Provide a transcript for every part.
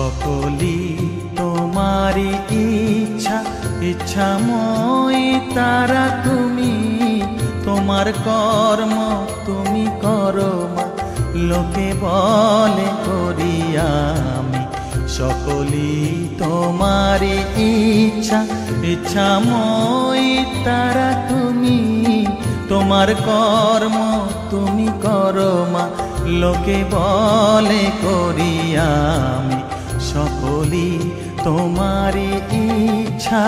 সকলি তোমারি ইচ্ছা, ইচ্ছাময়ী তারা তুমি। তোমার কর্ম তুমি করো মা, লোকে বলে করি আমি। সকলি তোমারি ইচ্ছা, ইচ্ছাময়ী তারা তুমি। তোমার কর্ম তুমি করো মা, লোকে বলে করি আমি। সকলি তোমারি ইচ্ছা।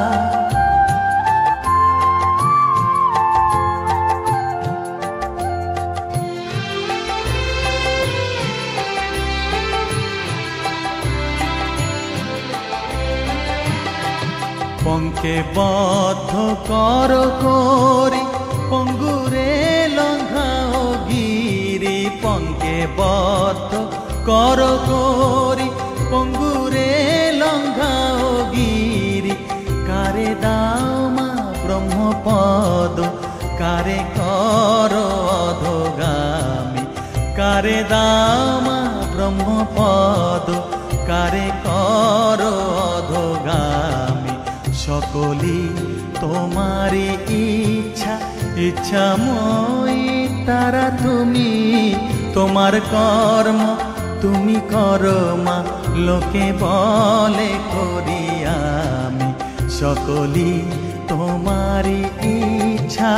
পঙ্কে বদ্ধ কর করি, পঙ্গুরে লঙ্ঘাও গিরি। পঙ্কে বদ্ধ কর করি, পঙ্গুরে লঙ্ঘাও গিরি। কারে দাও মা ব্রহ্মপদ, কারে কর অধোগামী। কারে দাও মা ব্রহ্মপদ, কারে কর অধোগামী। সকলি তোমারি ইচ্ছা, ইচ্ছাময়ী তারা তুমি। তোমার কর্ম তুমি করো মা, লোকে বলে করি আমি। সকলি তোমারি ইচ্ছা।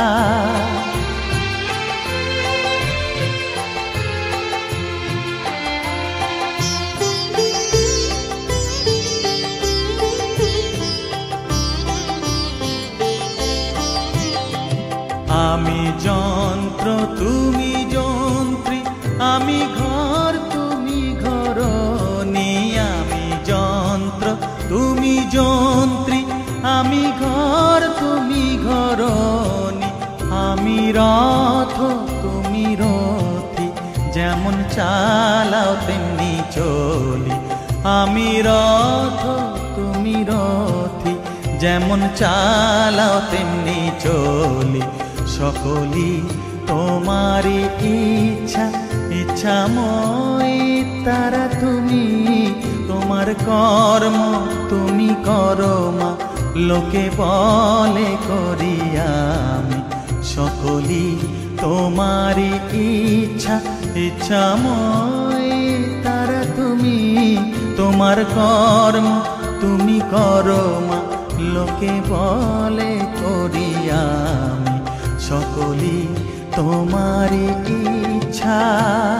আমি যন্ত্র তুমি যন্ত্রী, আমি ঘর তুমি ঘরণী। আমি যন্ত্র তুমি যন্ত্রী, আমি ঘর তুমি ঘরণী। আমি রথ তুমি রথী, যেমন চালাও তেমনি চলি। আমি রথ তুমি রথী, যেমন চালাও তেমনি চলি। সকলি তোমারি ইচ্ছা, ইচ্ছাময়ী তারা তুমি। তোমার কর্ম তুমি করো মা, লোকে বলে করি আমি। সকলি তোমারি ইচ্ছা, ইচ্ছাময়ী তারা তুমি। তোমার কর্ম তুমি করো মা, লোকে বলে করি আমি। সকলি তোমারি ইচ্ছা।